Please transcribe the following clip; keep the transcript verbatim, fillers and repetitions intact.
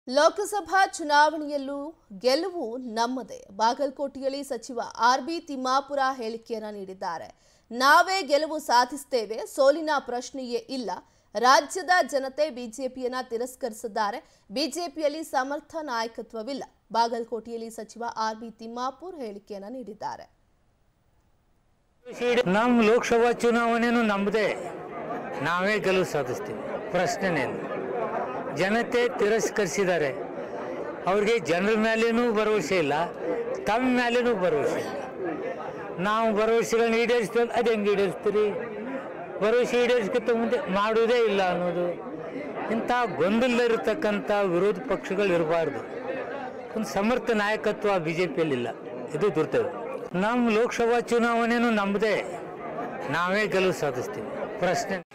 ಲೋಕಸಭಾ ಚುನಾವಣೆಯಲ್ಲೂ ಗೆಲುವು ನಮ್ಮದೇ. ಬಾಗಲಕೋಟೆಯಲ್ಲಿ ಸಚಿವ ಆರ್ ಬಿ ತಿಮ್ಮಾಪುರ ಹೇಳಿಕೆಯನ್ನ ನೀಡಿದ್ದಾರೆ. ನಾವೇ ಗೆಲುವು ಸಾಧಿಸುತ್ತೇವೆ, ಸೋಲಿನ ಪ್ರಶ್ನೆಯೇ ಇಲ್ಲ. ರಾಜ್ಯದ ಜನತೆ ಬಿಜೆಪಿಯನ್ನ ತಿರಸ್ಕರಿಸಿದ್ದಾರೆ. ಬಿಜೆಪಿಯಲ್ಲಿ ಸಮರ್ಥ ನಾಯಕತ್ವವಿಲ್ಲ. ಬಾಗಲಕೋಟೆಯಲ್ಲಿ ಸಚಿವ ಆರ್ ಬಿ ತಿಮ್ಮಾಪುರ ಹೇಳಿಕೆಯನ್ನ ನೀಡಿದ್ದಾರೆ. ನಮ್ಮ ಲೋಕಸಭಾ ಚುನಾವಣೆನೂ ನಮ್ಮದೇ, ನಾವೇ ಗೆಲುವು ಸಾಧಿಸ್ತೀವಿ, ಪ್ರಶ್ನೆನೇ ಇಲ್ಲ. ಜನತೆ ತಿರಸ್ಕರಿಸಿದ್ದಾರೆ. ಅವ್ರಿಗೆ ಜನರ ಮೇಲೇನೂ ಭರವಸೆ ಇಲ್ಲ, ತಮ್ಮ ಮೇಲೇನೂ ಭರವಸೆ ಇಲ್ಲ. ನಾವು ಭರವಸೆಗಳನ್ನ ಈಡೇರಿಸ್ತೀವಿ, ಅದು ಹೆಂಗೆ ಈಡೇರಿಸ್ತೀರಿ? ಭರವಸೆ ಈಡೇರಿಸ್ಕೊತ ಮುಂದೆ ಮಾಡುವುದೇ ಇಲ್ಲ ಅನ್ನೋದು. ಇಂಥ ಗೊಂದಲದಲ್ಲಿರ್ತಕ್ಕಂಥ ವಿರೋಧ ಪಕ್ಷಗಳು ಇರಬಾರ್ದು. ಒಂದು ಸಮರ್ಥ ನಾಯಕತ್ವ ಬಿ ಜೆ ಪಿಯಲ್ಲಿಲ್ಲ, ಇದು ದುರ್ತವ್ಯ. ನಮ್ಮ ಲೋಕಸಭಾ ಚುನಾವಣೆನೂ ನಮ್ಮದೇ, ನಾವೇ ಗೆಲುವು ಸಾಧಿಸ್ತೀವಿ, ಪ್ರಶ್ನೆ